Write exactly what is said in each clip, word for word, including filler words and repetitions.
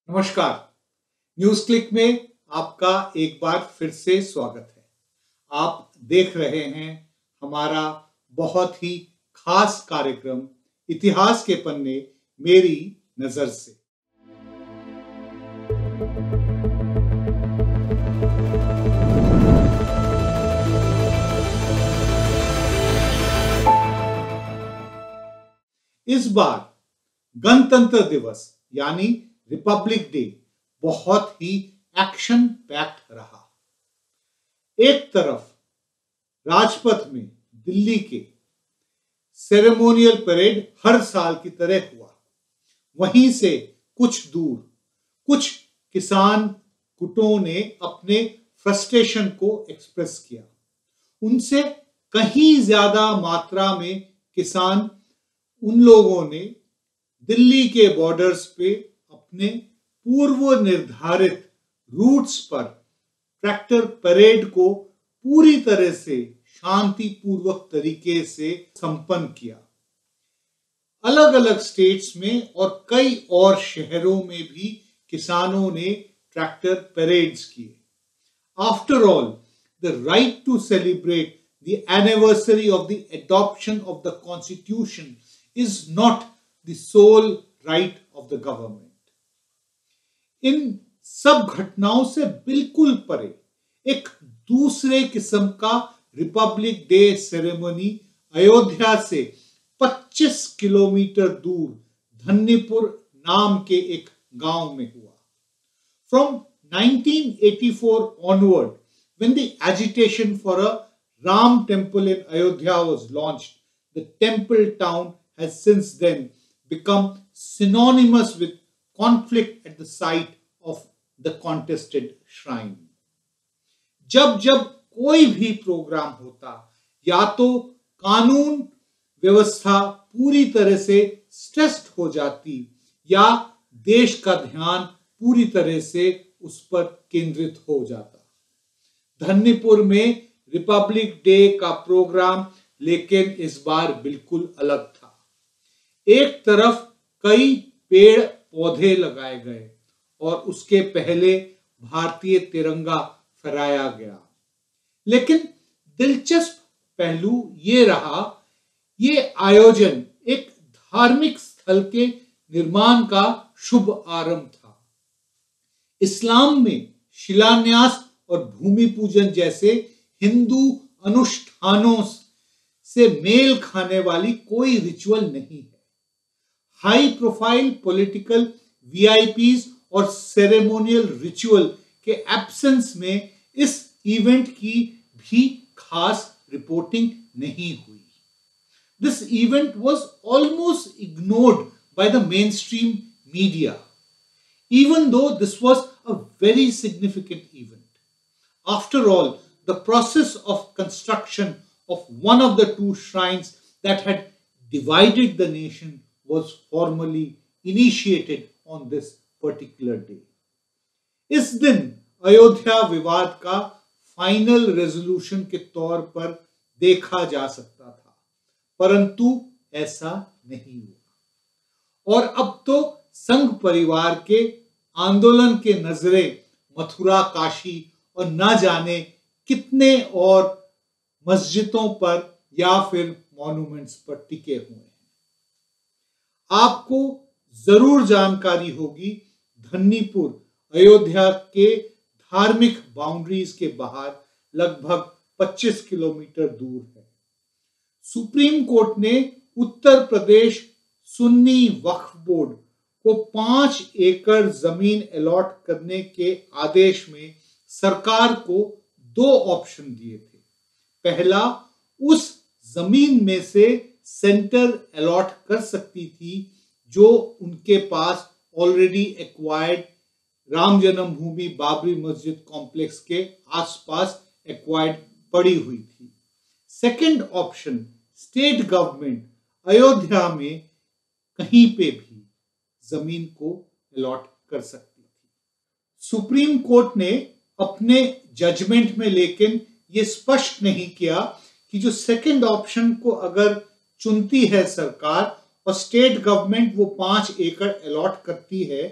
नमस्कार। News click में आपका एक बार फिर से स्वागत है। आप देख रहे हैं हमारा बहुत ही खास कार्यक्रम इतिहास के पन्ने मेरी नजर से। इस बार गणतंत्र दिवस यानी रिपब्लिक डे बहुत ही एक्शन पैक्ड रहा। एक तरफ राजपथ में दिल्ली के सेरेमोनियल परेड हर साल की तरह हुआ, वहीं से कुछ दूर कुछ किसान गुटों ने अपने फ्रस्ट्रेशन को एक्सप्रेस किया। उनसे कहीं ज्यादा मात्रा में किसान उन लोगों ने दिल्ली के बॉर्डर्स पे अपने पूर्व निर्धारित रूट्स पर ट्रैक्टर परेड को पूरी तरह से शांतिपूर्वक तरीके से संपन्न किया। अलग अलग स्टेट्स में और कई और शहरों में भी किसानों ने ट्रैक्टर परेड्स किए। After all, the right to celebrate the anniversary of the adoption of the constitution is not the sole right of the government. इन सब घटनाओं से बिल्कुल परे एक दूसरे किस्म का रिपब्लिक डे सेरेमनी अयोध्या से पच्चीस किलोमीटर दूर धन्नीपुर नाम के एक गांव में हुआ। From nineteen eighty-four onward, when the agitation for a Ram temple in Ayodhya was launched, the temple town has since then become synonymous with conflict at the site of the contested shrine. जब जब कोई भी programme होता, या तो कानून व्यवस्था पूरी तरह से स्ट्रेस्ड हो जाती या देश का ध्यान पूरी तरह से उस पर केंद्रित हो जाता। धन्नीपुर में रिपब्लिक डे का प्रोग्राम लेकिन इस बार बिल्कुल अलग था। एक तरफ कई पेड़ पौधे लगाए गए और उसके पहले भारतीय तिरंगा फहराया गया, लेकिन दिलचस्प पहलू ये रहा, ये आयोजन एक धार्मिक स्थल के निर्माण का शुभ आरंभ था। इस्लाम में शिलान्यास और भूमि पूजन जैसे हिंदू अनुष्ठानों से मेल खाने वाली कोई रिचुअल नहीं है। हाई प्रोफाइल पॉलिटिकल वीआईपीज और सेरेमोनियल रिचुअल के एब्सेंस में इस इवेंट की भी खास रिपोर्टिंग नहीं हुई। This event was almost ignored by the mainstream media, even though this was a very significant event. After all, the process of construction of one of the two shrines that had divided the nation was formally initiated on this particular day. इस दिन अयोध्या विवाद का final resolution के तौर पर देखा जा सकता था, परंतु ऐसा नहीं हुआ और अब तो संघ परिवार के आंदोलन के नजरे मथुरा, काशी और न जाने कितने और मस्जिदों पर या फिर मॉन्यूमेंट्स पर टिके हुए हैं। आपको जरूर जानकारी होगी, धन्नीपुर अयोध्या के धार्मिक बाउंड्रीज के बाहर लगभग पच्चीस किलोमीटर दूर है। सुप्रीम कोर्ट ने उत्तर प्रदेश सुन्नी वक्फ बोर्ड को पांच एकड़ जमीन अलॉट करने के आदेश में सरकार को दो ऑप्शन दिए थे। पहला, उस जमीन में से सेंटर अलॉट कर सकती थी जो उनके पास ऑलरेडी एक्वायर्ड राम जन्मभूमि बाबरी मस्जिद कॉम्प्लेक्स के आसपास एक्वायर्ड पड़ी हुई थी। Second option, state government Ayodhya में कहीं पे भी जमीन को अलॉट कर सकती थी। सुप्रीम कोर्ट ने अपने जजमेंट में लेकिन ये स्पष्ट नहीं किया कि जो सेकंड ऑप्शन को अगर चुनती है सरकार और स्टेट गवर्नमेंट वो पांच एकड़ अलॉट करती है,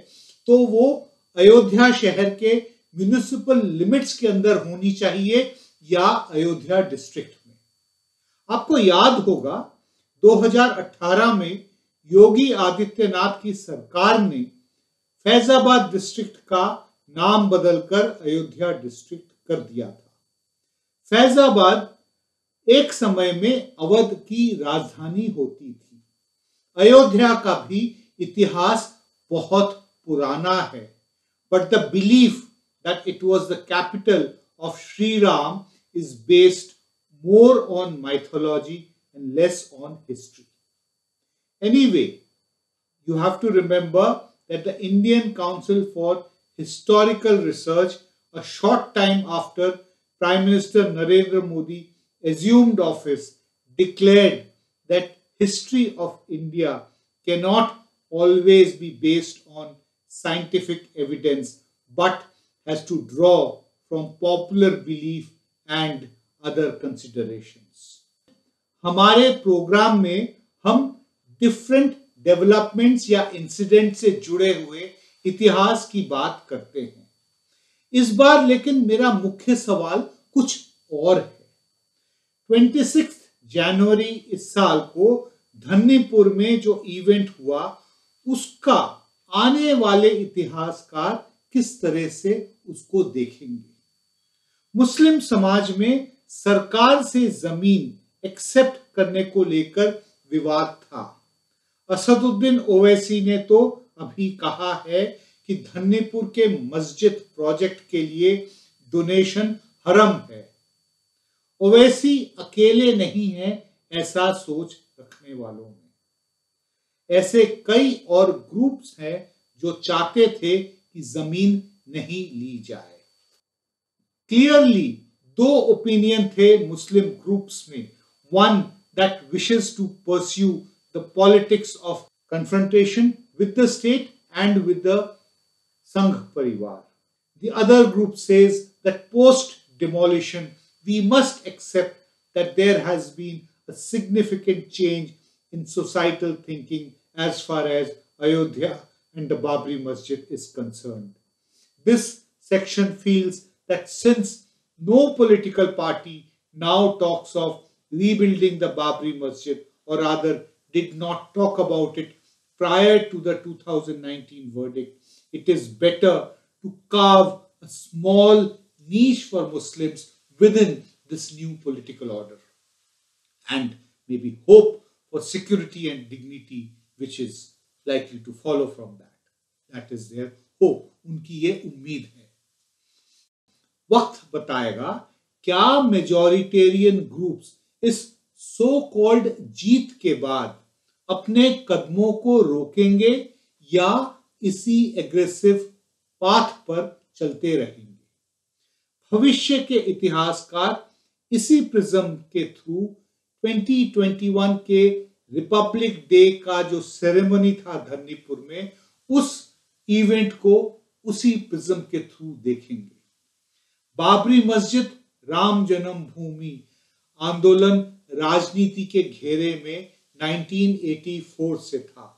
तो वो अयोध्या शहर के म्युनिसिपल लिमिट्स के अंदर होनी चाहिए या अयोध्या डिस्ट्रिक्ट में। आपको याद होगा दो हज़ार अठारह में योगी आदित्यनाथ की सरकार ने फैजाबाद डिस्ट्रिक्ट का नाम बदलकर अयोध्या डिस्ट्रिक्ट कर दिया था। फैजाबाद एक समय में अवध की राजधानी होती थी। अयोध्या का भी इतिहास बहुत पुराना है, but the belief that it was the capital of Shri Ram is based more on mythology and less on history. Anyway, you have to remember that the Indian Council for Historical Research, a short time after Prime Minister Narendra Modi assumed office, declared that history of India cannot always be based on scientific evidence, but has to draw from popular belief and other considerations. हमारे program में हम different developments या incident से जुड़े हुए इतिहास की बात करते हैं। इस बार लेकिन मेरा मुख्य सवाल कुछ और है। छब्बीस जनवरी इस साल को धन्नीपुर में जो इवेंट हुआ, उसका आने वाले इतिहासकार किस तरह से उसको देखेंगे। मुस्लिम समाज में सरकार से जमीन एक्सेप्ट करने को लेकर विवाद था। असदुद्दीन ओवैसी ने तो अभी कहा है कि धन्नीपुर के मस्जिद प्रोजेक्ट के लिए डोनेशन हरम है। ओवैसी अकेले नहीं है ऐसा सोच रखने वालों में। ऐसे कई और ग्रुप्स हैं जो चाहते थे कि जमीन नहीं ली जाए। क्लियरली दो ओपिनियन थे मुस्लिम ग्रुप्स में, one that wishes to pursue the politics of confrontation with the state and with the Sangh Parivar. The other group says that post demolition we must accept that there has been a significant change in societal thinking as far as Ayodhya and the Babri Masjid is concerned. This section feels that since no political party now talks of rebuilding the Babri Masjid, or rather did not talk about it prior to the two thousand nineteen verdict, it is better to carve a small niche for Muslims within this new political order and maybe hope for security and dignity which is likely to follow from that. That is their hope. उनकी ये उम्मीद है। वक्त बताएगा क्या majoritarian groups इस so called जीत के बाद अपने कदमों को रोकेंगे या इसी एग्रेसिव पाथ पर चलते रहेंगे। भविष्य के इतिहासकार इसी प्रिज्म के थ्रू दो हज़ार इक्कीस के रिपब्लिक डे का जो सेरेमनी था धन्नीपुर में, उस इवेंट को उसी प्रिज्म के थ्रू देखेंगे। बाबरी मस्जिद राम जन्मभूमि आंदोलन राजनीति के घेरे में उन्नीस सौ चौरासी से था।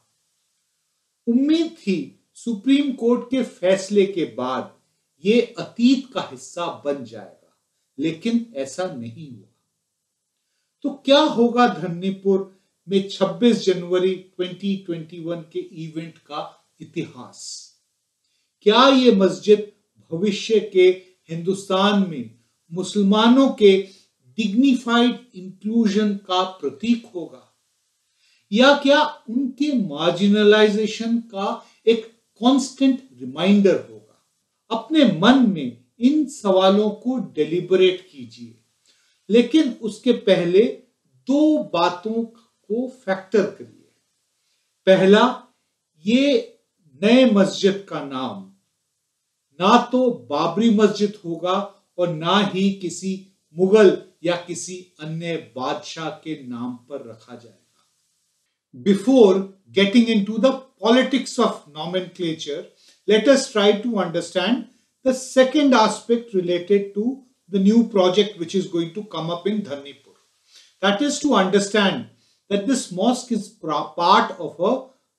उम्मीद थी सुप्रीम कोर्ट के फैसले के बाद ये अतीत का हिस्सा बन जाएगा, लेकिन ऐसा नहीं हुआ। तो क्या होगा धन्नीपुर में छब्बीस जनवरी दो हज़ार इक्कीस के इवेंट का इतिहास? क्या ये मस्जिद भविष्य के हिंदुस्तान में मुसलमानों के डिग्निफाइड इंक्लूजन का प्रतीक होगा, या क्या उनके मार्जिनलाइजेशन का एक कांस्टेंट रिमाइंडर होगा? अपने मन में इन सवालों को डेलिबरेट कीजिए, लेकिन उसके पहले दो बातों को फैक्टर करिए। पहला, ये नए मस्जिद का नाम ना तो बाबरी मस्जिद होगा और ना ही किसी मुगल या किसी अन्य बादशाह के नाम पर रखा जाएगा। Before getting into the politics of nomenclature, let us try to understand the second aspect related to the new project which is going to come up in Dhannipur. That is to understand that this mosque is part of a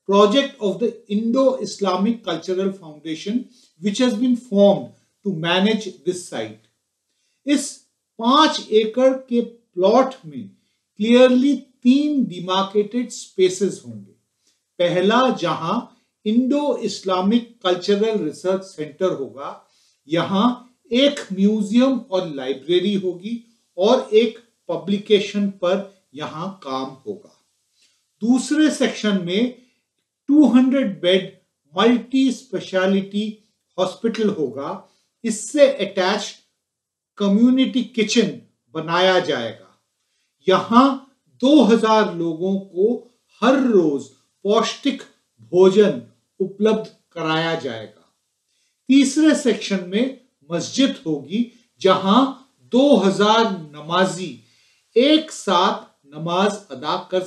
project of the Indo-Islamic Cultural Foundation, which has been formed to manage this site. इस पांच एकड़ के plot में clearly तीन demarcated spaces होंगे। पहला जहां Indo Islamic cultural research centre होगा, यहां एक म्यूजियम और लाइब्रेरी होगी और एक पब्लिकेशन पर यहां काम होगा। दूसरे सेक्शन में दो सौ बेड मल्टी स्पेशलिटी हॉस्पिटल होगा। इससे अटैच कम्युनिटी किचन बनाया जाएगा। यहां दो हज़ार लोगों को हर रोज पौष्टिक भोजन उपलब्ध कराया जाएगा। तीसरे सेक्शन में मस्जिद होगी, जहां दो हज़ार नमाजी एक साथ नमाज अदा कर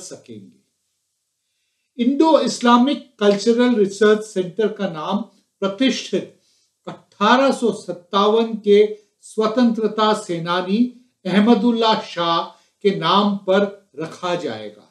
सकेंगे। Indo Islamic cultural research centre का नाम प्रतिष्ठित अठारह सौ सत्तावन के स्वतंत्रता सेनानी अहमदुल्ला शाह के नाम पर रखा जाएगा।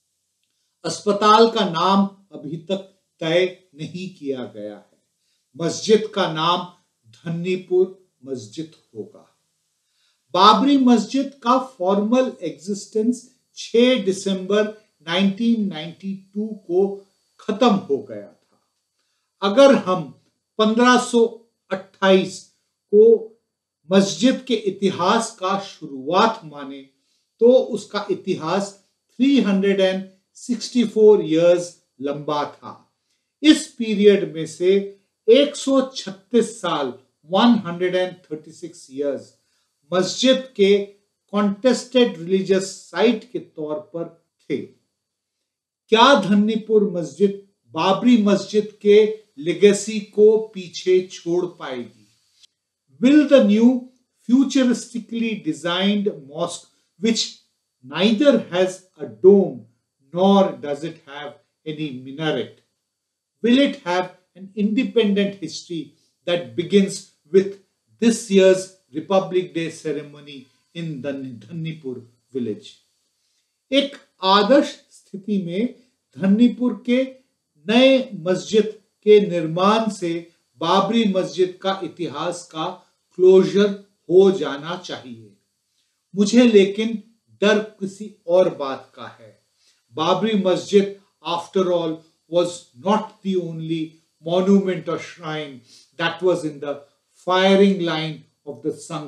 अस्पताल का नाम अभी तक तय नहीं किया गया है। मस्जिद का नाम धन्नीपुर मस्जिद होगा। बाबरी मस्जिद का फॉर्मल एग्जिस्टेंस छह दिसंबर उन्नीस सौ बानवे को खत्म हो गया था। अगर हम पंद्रह सौ अट्ठाईस को मस्जिद के इतिहास का शुरुआत माने तो उसका इतिहास तीन सौ चौंसठ इयर्स लंबा था। इस पीरियड में से एक सौ छत्तीस साल एक सौ छत्तीस इयर्स मस्जिद के कॉन्टेस्टेड रिलीजियस साइट के तौर पर थे। क्या धन्नीपुर मस्जिद बाबरी मस्जिद के लेगेसी को पीछे छोड़ पाएगी? Will the new futuristically designed mosque, which neither has a dome nor does it have any minaret, will it have an independent history that begins with this year's Republic Day ceremony in the Dhannipur village? एक आदर्श स्थिति में धन्नीपुर के नए मस्जिद के निर्माण से बाबरी मस्जिद का इतिहास का क्लोजर हो जाना चाहिए। मुझे लेकिन डर किसी और बात का है। Babri Masjid after all was not the only monument or shrine that was in the firing line of the संघ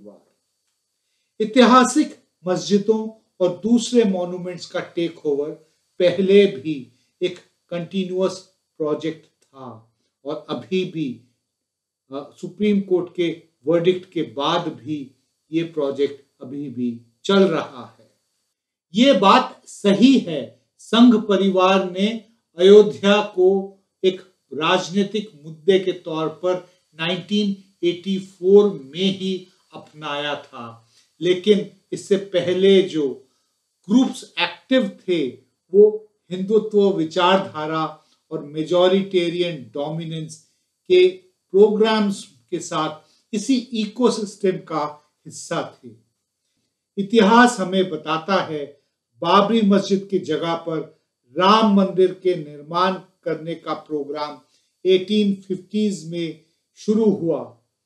परिवार। ऐतिहासिक मस्जिदों और दूसरे मॉन्यूमेंट्स का टेक ओवर पहले भी एक कंटिन्यूअस प्रोजेक्ट था और अभी भी सुप्रीम कोर्ट के वर्डिक्ट के बाद भी ये प्रोजेक्ट अभी भी चल रहा है। ये बात सही है, संघ परिवार ने अयोध्या को एक राजनीतिक मुद्दे के तौर पर उन्नीस सौ चौरासी में ही अपनाया था, लेकिन इससे पहले जो ग्रुप्स एक्टिव थे वो हिंदुत्व विचारधारा और मेजॉरिटेरियन डोमिनेंस के प्रोग्राम्स के साथ इसी इकोसिस्टम का हिस्सा थे। इतिहास हमें बताता है बाबरी मस्जिद की जगह पर राम मंदिर के निर्माण करने का प्रोग्राम अठारह सौ पचास में शुरू हुआ,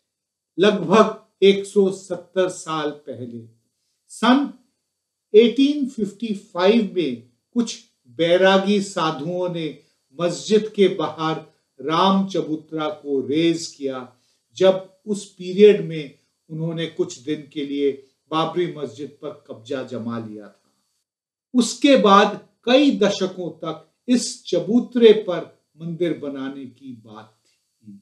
लगभग एक सौ सत्तर साल पहले। सन अठारह सौ पचपन में कुछ बैरागी साधुओं ने मस्जिद के बाहर राम चबूतरा को रेज किया, जब उस पीरियड में उन्होंने कुछ दिन के लिए बाबरी मस्जिद पर कब्जा जमा लिया था। उसके बाद कई दशकों तक इस चबूतरे पर मंदिर बनाने की बात थी।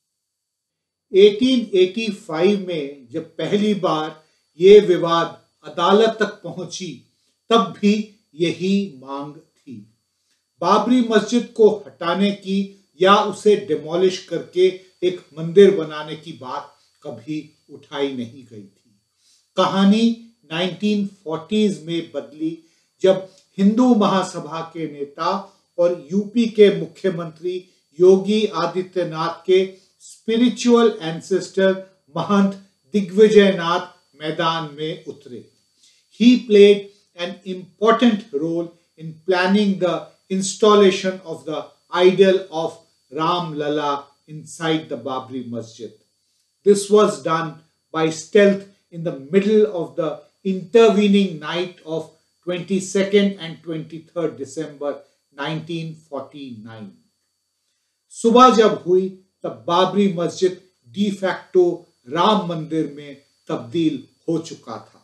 अठारह सौ पचासी में जब पहली बार ये विवाद अदालत तक पहुंची, तब भी यही मांग थी। बाबरी मस्जिद को हटाने की या उसे डिमोलिश करके एक मंदिर बनाने की बात कभी उठाई नहीं गई थी। कहानी उन्नीस सौ चालीस में बदली जब हिंदू महासभा के नेता और यूपी के मुख्यमंत्री योगी आदित्यनाथ के स्पिरिचुअल एंसेस्टर महंत दिग्विजयनाथ मैदान में उतरे। He played an important role in planning the installation of the idol of Ram Lala inside the Babri Masjid. This was done by stealth in the middle of the intervening night of twenty-second and twenty-third December nineteen forty-nine. सुबह जब हुई तब बाबरी मस्जिद de facto Ram मंदिर में तब्दील हो चुका था।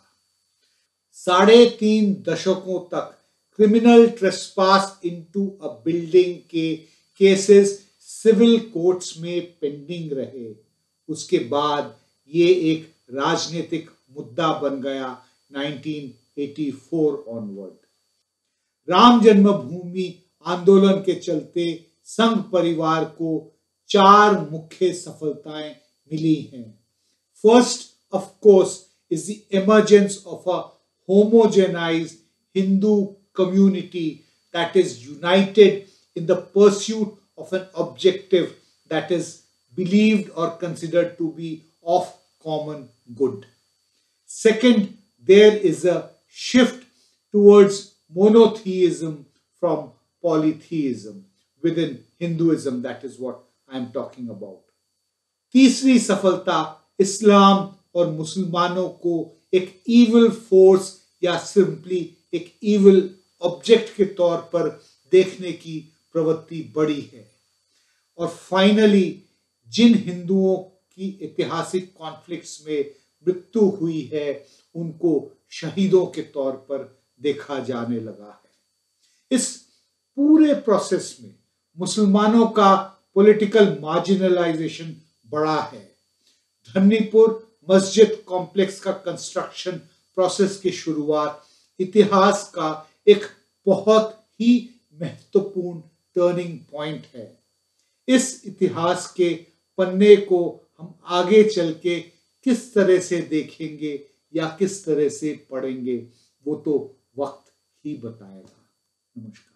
साढ़े तीन दशकों तक criminal trespass into a building के केसेस सिविल कोर्ट्स में पेंडिंग रहे। उसके बाद ये एक राजनीतिक मुद्दा बन गया nineteen eighty four onward. Ram Janmabhoomi आंदोलन के चलते संघ परिवार को चार मुख्य सफलताएं मिली हैं। First of course is the emergence of a homogenized Hindu community that is united in the pursuit of an objective that is believed or considered to be of common good. Second, there is a shift towards monotheism from polytheism within Hinduism. That is what I am talking about. तीसरी सफलता इस्लाम और मुसलमानों को एक evil force या simply एक evil object के तौर पर देखने की प्रवृत्ति बढ़ी है। और फाइनली जिन हिंदुओं की ऐतिहासिक कॉन्फ्लिक्ट्स में मृत्यु हुई है उनको शहीदों के तौर पर देखा जाने लगा है। इस पूरे प्रोसेस में मुसलमानों का पॉलिटिकल मार्जिनलाइजेशन बढ़ा है। धन्नीपुर मस्जिद कॉम्प्लेक्स का कंस्ट्रक्शन प्रोसेस की शुरुआत इतिहास का एक बहुत ही महत्वपूर्ण टर्निंग पॉइंट है। इस इतिहास के पन्ने को हम आगे चल के किस तरह से देखेंगे या किस तरह से पढ़ेंगे वो तो वक्त ही बताएगा। नमस्कार।